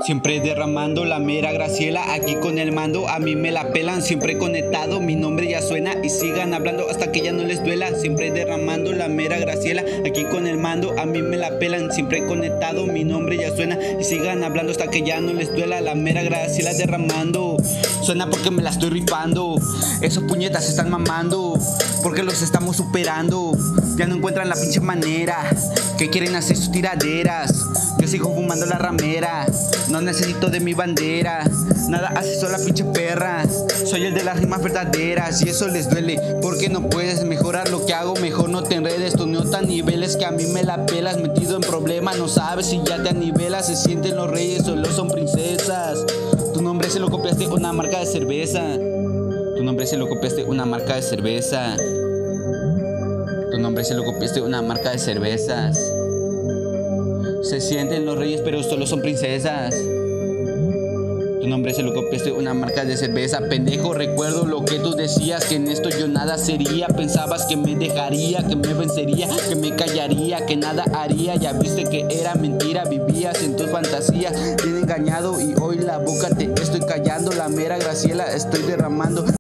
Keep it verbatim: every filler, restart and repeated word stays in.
Siempre derramando la mera Graciela, aquí con el mando, a mí me la pelan. Siempre conectado, mi nombre ya suena y sigan hablando hasta que ya no les duela. Siempre derramando la mera Graciela, aquí con el mando, a mí me la pelan. Siempre conectado, mi nombre ya suena y sigan hablando hasta que ya no les duela. La mera Graciela derramando, suena porque me la estoy rifando. Esos puñetas se están mamando, porque los estamos superando. Ya no encuentran la pinche manera, que quieren hacer sus tiraderas. Yo sigo fumando la ramera, no necesito de mi bandera. Nada hace sola pinche perra, soy el de las rimas verdaderas. Y eso les duele, porque no puedes mejorar lo que hago. Mejor no te enredes, tú no te niveles, que a mí me la pelas. Metido en problemas, no sabes si ya te anivelas. Se sienten los reyes, solo son princesas. Tu nombre se lo copiaste una marca de cerveza. Tu nombre se lo copiaste una marca de cerveza. Tu nombre se lo copiaste una marca de cervezas. Se sienten los reyes, pero solo son princesas. Tu nombre se lo copiaste una marca de cerveza. Pendejo, recuerdo lo que tú decías, que en esto yo nada sería. Pensabas que me dejaría, que me vencería, que me callaría, que nada haría. Ya viste que era mentira, vivías en tus fantasías. Te he engañado y hoy la boca te estoy callando. La mera Graciela estoy derramando.